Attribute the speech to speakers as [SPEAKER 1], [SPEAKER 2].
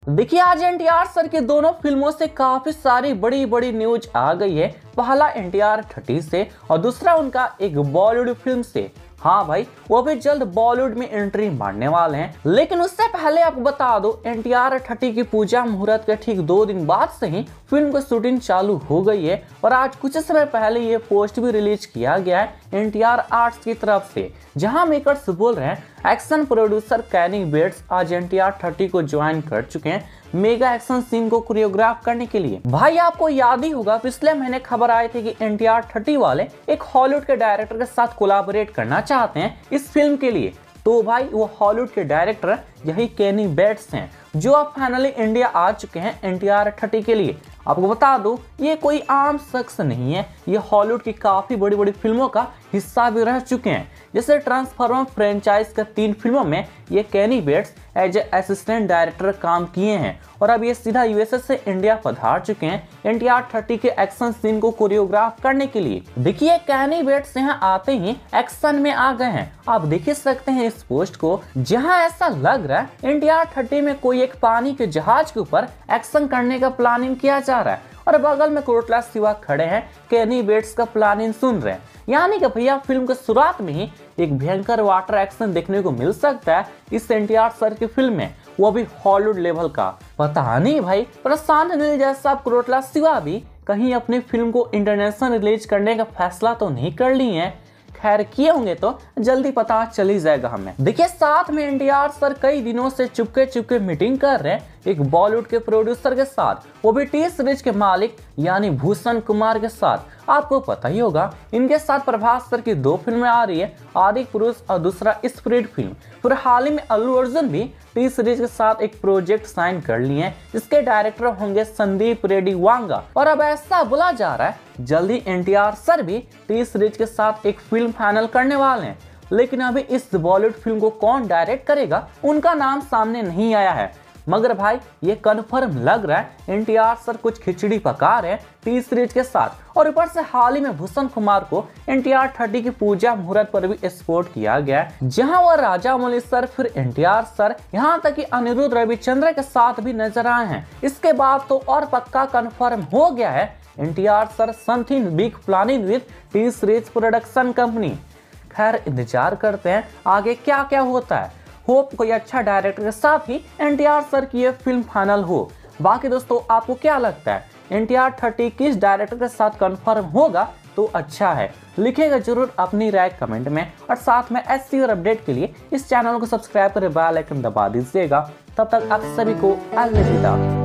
[SPEAKER 1] देखिए आज एनटीआर सर की दोनों फिल्मों से काफी सारी बड़ी बड़ी न्यूज आ गई है। पहला एनटीआर 30 से और दूसरा उनका एक बॉलीवुड फिल्म से। हाँ भाई, वो भी जल्द बॉलीवुड में एंट्री मारने वाले हैं। लेकिन उससे पहले आपको बता दो, एनटीआर 30 की पूजा मुहूर्त के ठीक 2 दिन बाद से ही फिल्म की शूटिंग चालू हो गई है और आज कुछ समय पहले ये पोस्ट भी रिलीज किया गया है एनटीआर आर्ट्स की तरफ से, जहां मेकर्स बोल रहे हैं एक्शन प्रोड्यूसर कैनी बेट्स आज एनटीआर 30 को ज्वाइन कर चुके हैं मेगा एक्शन सीन को कोरियोग्राफ करने के लिए। भाई आपको याद ही होगा, पिछले महीने खबर आई थी कि एनटीआर 30 वाले एक हॉलीवुड के डायरेक्टर के साथ कोलैबोरेट करना चाहते हैं इस फिल्म के लिए। तो भाई वो हॉलीवुड के डायरेक्टर यही कैनी बेट्स हैं, जो अब फाइनली इंडिया आ चुके हैं एनटीआर 30 के लिए। आपको बता दूं, ये कोई आम शख्स नहीं है, ये हॉलीवुड की काफी बड़ी बड़ी फिल्मों का हिस्सा भी रह चुके हैं। जैसे ट्रांसफॉर्मर फ्रेंचाइज के 3 फिल्मों में ये Kenny Bates as a assistant director काम किए हैं और अब ये सीधा यूएसए से इंडिया पधार चुके हैं एनटीआर 30 के एक्शन सीन को कोरियोग्राफ करने के लिए। देखिए कैनी बेट्स यहाँ आते ही एक्शन में आ गए हैं। आप देख सकते हैं इस पोस्ट को, जहाँ ऐसा लग रहा है एनटीआर 30 में कोई एक पानी के जहाज के ऊपर एक्शन करने का प्लानिंग किया जा रहा है और बगल में कोटला शिवा खड़े हैं, कैनी बेट्स का प्लानिंग सुन रहे हैं। यानी कि भैया फिल्म के शुरुआत में ही एक भयंकर वाटर एक्शन देखने को मिल सकता है इस एनटीआर सर की फिल्म में, वो भी हॉलीवुड लेवल का। पता नहीं भाई, प्रशांत नील जैसा कोटला शिवा भी कहीं अपनी फिल्म को इंटरनेशनल रिलीज करने का फैसला तो नहीं कर ली है। खैर किए होंगे तो जल्दी पता चल ही जाएगा हमें। देखिए साथ में एनटीआर सर कई दिनों से चुपके चुपके मीटिंग कर रहे हैं एक बॉलीवुड के प्रोड्यूसर के साथ, वो भी टी सीरीज के मालिक यानी भूषण कुमार के साथ। आपको पता ही होगा इनके साथ प्रभास सर की 2 फिल्में आ रही है, आदि पुरुष और दूसरा स्पिरिट फिल्म। फिर हाल ही में अल्लू अर्जुन भी टी सीरीज के साथ एक प्रोजेक्ट साइन कर लिए हैं, जिसके डायरेक्टर होंगे संदीप रेड्डी वांगा। और अब ऐसा बोला जा रहा है जल्दी एनटीआर सर भी टी सीरीज के साथ एक फिल्म फाइनल करने वाले हैं। लेकिन अभी इस बॉलीवुड फिल्म को कौन डायरेक्ट करेगा उनका नाम सामने नहीं आया है, मगर भाई ये कन्फर्म लग रहा है एनटीआर सर कुछ खिचड़ी पका रहे हैं टी सीरीज के साथ। और ऊपर से हाल ही में भूषण कुमार को एनटीआर 30 की पूजा मुहूर्त पर भी स्पॉट किया गया है, जहां वह राजा मौली सर, फिर एनटीआर सर, यहाँ तक कि अनिरुद्ध रविचंद्र के साथ भी नजर आए हैं। इसके बाद तो और पक्का कन्फर्म हो गया है NTR sir something big planning with T Series production company. खैर इंतजार करते हैं आगे क्या क्या होता है। होप कोई अच्छा डायरेक्टर के साथ ही एनटीआर सर की ये फिल्म फाइनल हो। बाकी दोस्तों आपको क्या लगता है एनटीआर 30 किस डायरेक्टर के साथ कंफर्म होगा तो अच्छा है? लिखेगा जरूर अपनी राय कमेंट में और साथ में ऐसी और अपडेट के लिए इस चैनल को सब्सक्राइब कर बेल आइकन दबा दीजिएगा। तब तक आप सभी को अलविदा।